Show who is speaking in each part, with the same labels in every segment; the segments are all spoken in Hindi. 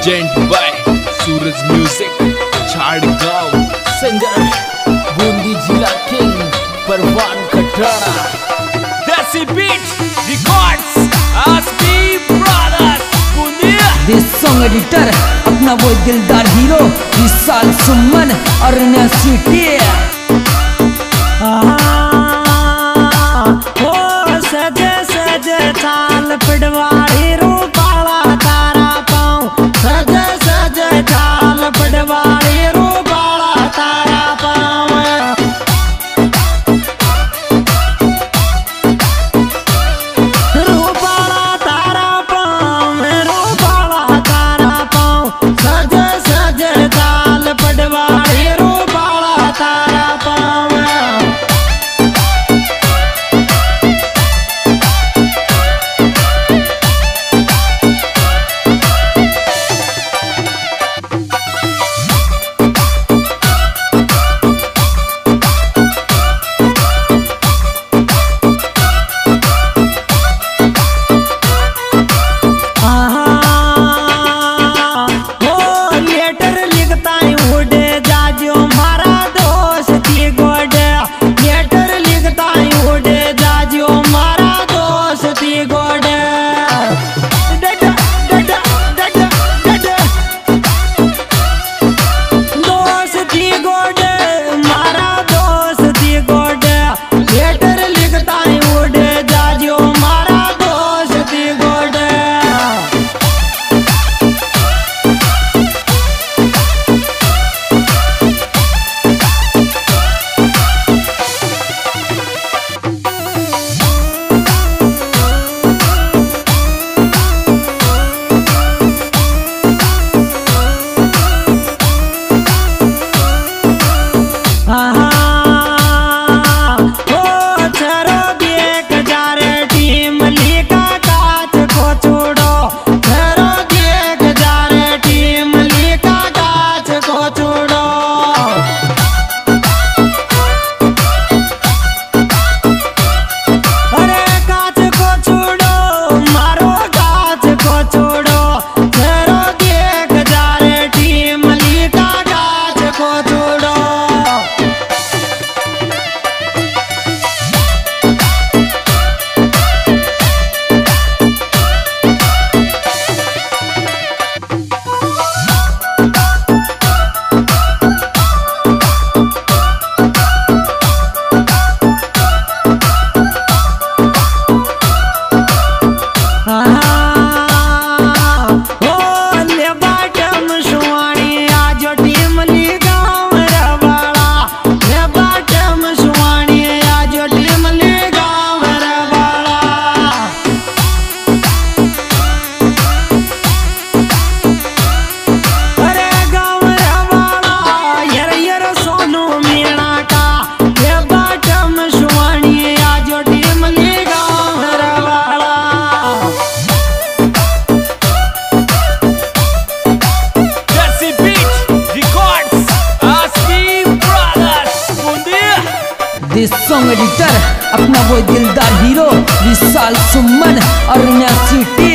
Speaker 1: Present by Suraj music Jhadgaon
Speaker 2: singer Bundi जिला किंग परवान खटारा
Speaker 1: देसी बीट रिकॉर्ड्स आसपी ब्रदर्स बूंदिया।
Speaker 2: दिस सॉन्ग एडिटर अपना वो दिलदार हीरो विशाल सुमन और सिटी
Speaker 3: सजे सजे चाल पड़वाड़ी रूपाला तारा पाऊं सजे सजे चाल पड़वाड़ी रूपाला तारा पाऊं रूपाला तारा पाऊं रूपाला तारा पाऊं सजे सजे चाल पड़वाड़ी रूपाला तारा पाऊं।
Speaker 2: दिस सॉन्ग एडिटर अपना वो दिलदार हीरो विशाल सुमन और सिटी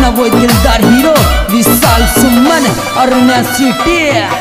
Speaker 2: अपना वो दिलदार हीरो विशाल सुमन और रैना सिटी।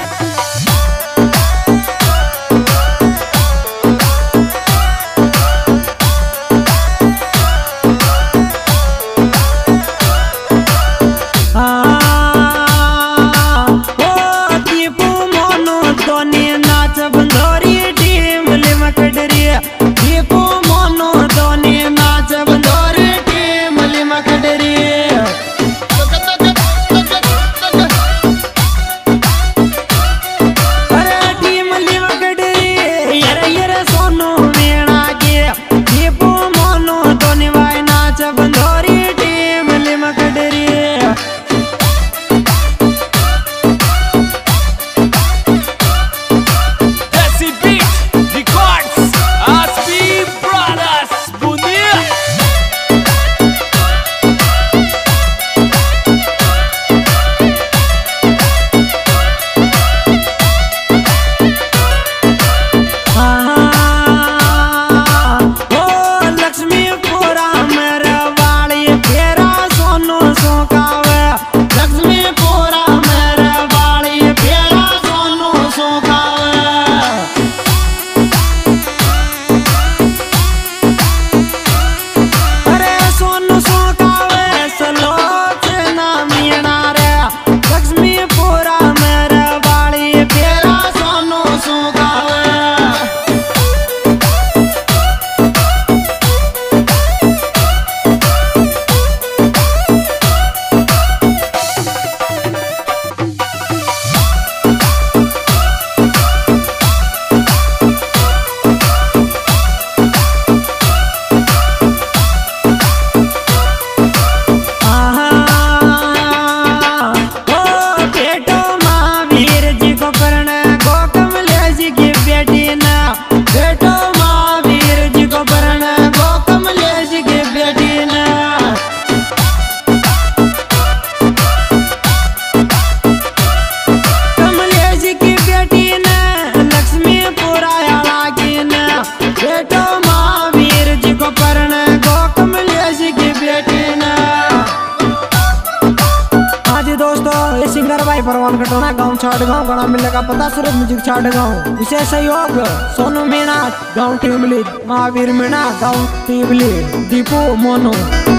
Speaker 3: परवान कटोना गाँव छाट गाँव गणा मिलेगा पता सूरज म्यूजिक छाट गाँव विशेष सहयोग सोनू मीणा गाँव टीमली महावीर मीणा गाँव टीमली दीपू मोनू।